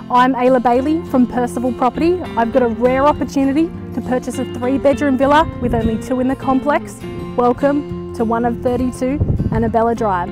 I'm Ayla Bailey from Percival Property. I've got a rare opportunity to purchase a 3-bedroom villa with only 2 in the complex. Welcome to 1 of 32 Annabella Drive.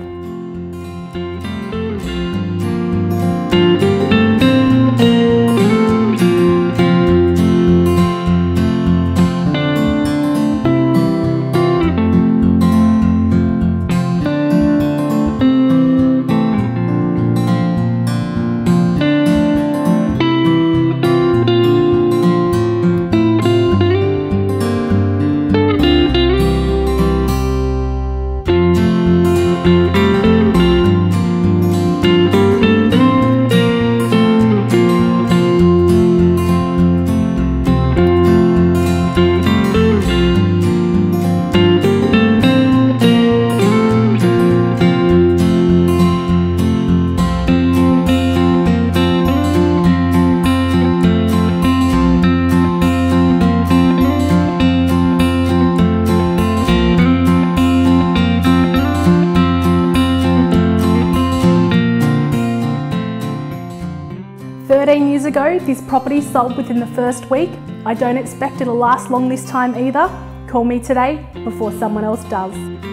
Years ago, this property sold within the first week. I don't expect it'll last long this time either. Call me today before someone else does.